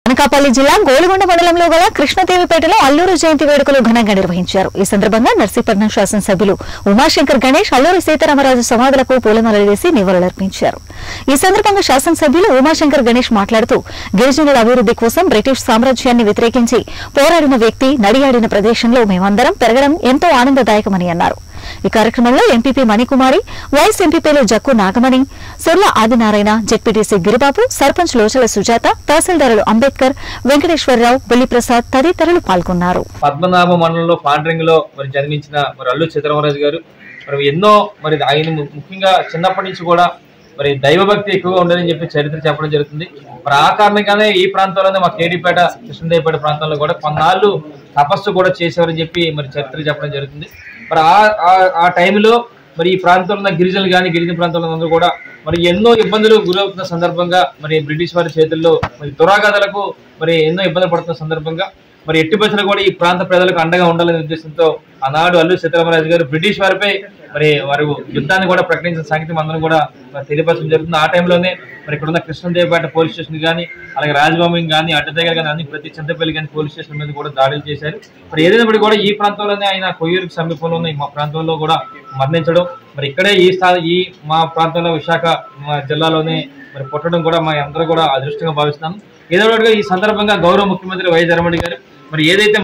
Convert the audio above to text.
అనకాపల్లి జిల్లా గోలుగొండ మండలంలో గల కృష్ణదేవిపేటలో అల్లూరు జయంతి వేడుకలు ఘనంగా నిర్వహించారు. ఈ సందర్భంగా నర్సీపట్నం శాసనసభ్యులు ఉమాశంకర్ గణేష్ అల్లూరి సీతారామరాజు సమాధులకు పూలమాలలు వేసి నివాళులర్పించారు. ఈ సందర్భంగా శాసనసభ్యులు ఉమాశంకర్ గణేష్ మాట్లాడుతూ గిరిజనుల అభివృద్ది కోసం బ్రిటిష్ సామ్రాజ్యాన్ని వ్యతిరేకించి పోరాడిన వ్యక్తి నడియాడిన ప్రదేశంలో మేమందరం పెరగడం ఎంతో ఆనందదాయకమని అన్నారు. ఈ కార్యక్రమంలో ఎంపీపీ మణికుమారి, వైస్ ఎంపీపీలు జక్కు నాగమణి, సుర్ల ఆదినారాయణ, జెడ్పీటీసీ గిరిబాబు, సర్పంచ్ లోచల సుజాత, తహసీల్దారులు అంబేద్కర్, వెంకటేశ్వరరావు, బుల్లిప్రసాద్ తదితరులు పాల్గొన్నారు. పద్మనాభ మండలంలో పాండ్రింగ్లో జన్మించిన అల్లూరి సీతారామరాజు గారు ఎన్నో ఆయన ముఖ్యంగా చిన్నప్పటి నుంచి కూడా దైవభక్తి ఎక్కువగా ఉండదని చెప్పి చరిత్ర చెప్పడం జరుగుతుంది. ఆ కారణంగానే ఈ ప్రాంతంలోనే మా కేడీపేట, కృష్ణదేవిపేట ప్రాంతంలో కూడా కొన్నాళ్ళు తపస్సు కూడా చేసేవారని చెప్పి చరిత్ర చెప్పడం జరుగుతుంది. ఆ టైంలో ఈ ప్రాంతంలో ఉన్న గిరిజనులు కానీ గిరిజన ప్రాంతంలో అందరూ కూడా ఎన్నో ఇబ్బందులు గురవుతున్న సందర్భంగా బ్రిటిష్ వారి చేతుల్లో దురాఘాతాలకు ఎన్నో ఇబ్బందులు పడుతున్న సందర్భంగా ఎట్టి బస్సులు కూడా ఈ ప్రాంత ప్రజలకు అండగా ఉండాలనే ఉద్దేశంతో ఆనాడు అల్లూరి సీతారామరాజు గారు బ్రిటిష్ వారిపై వారు యుద్ధాన్ని కూడా ప్రకటించిన సంగతి అందరం కూడా తెలియపరచడం జరుగుతుంది. ఆ టైంలోనే ఇక్కడున్న కృష్ణదేవిపేట పోలీస్ స్టేషన్ కానీ, అలాగే రాజభవన్ కానీ, అడ్డదగ్గర కానీ అన్ని ప్రతి చింతపల్లి కానీ పోలీస్ స్టేషన్ మీద కూడా దాడులు చేశారు. ఏదైనప్పటికీ కూడా ఈ ప్రాంతంలోనే ఆయన కొయ్యూరుకు సమీపంలోనే మా ప్రాంతంలో కూడా మరణించడం, ఇక్కడే ఈ మా ప్రాంతంలో విశాఖ జిల్లాలోనే పుట్టడం కూడా మా అందరూ కూడా అదృష్టంగా భావిస్తున్నాం. ఏదో ఒకటిగా ఈ సందర్భంగా గౌరవ ముఖ్యమంత్రి వైఎస్ జగన్మోహన్ రెడ్డి గారు ఏదైతే